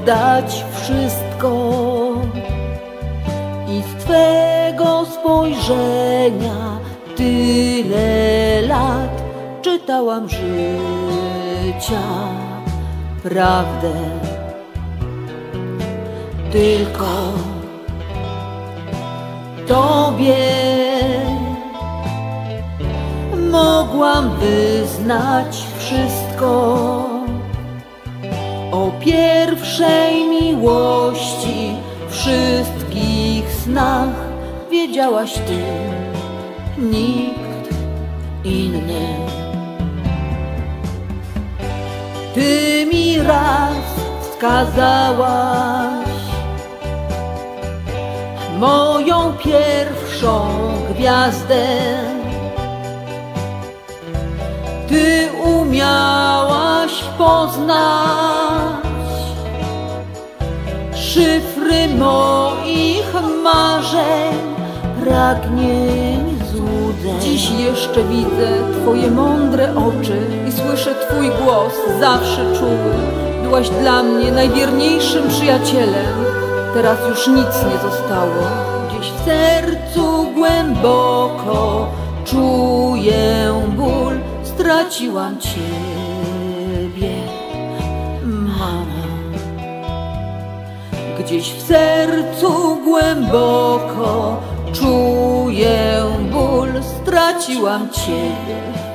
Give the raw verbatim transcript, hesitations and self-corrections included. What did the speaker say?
oddać wszystko. I z twego spojrzenia tyle lat czytałam życia prawdę. Tylko tobie mogłam wyznać wszystko. O pierwszej miłości, wszystkich snach wiedziałaś ty, nikt inny. Ty mi raz wskazałaś moją pierwszą gwiazdę. Ty umiałaś poznać szyfry moich marzeń, pragnień, złudzeń. Dziś jeszcze widzę twoje mądre oczy i słyszę twój głos, zawsze czuły. Byłaś dla mnie najwierniejszym przyjacielem. Teraz już nic nie zostało. Gdzieś w sercu głęboko czuję ból. Straciłam ciebie, mamo. Gdzieś w sercu głęboko czuję ból. Straciłam ciebie.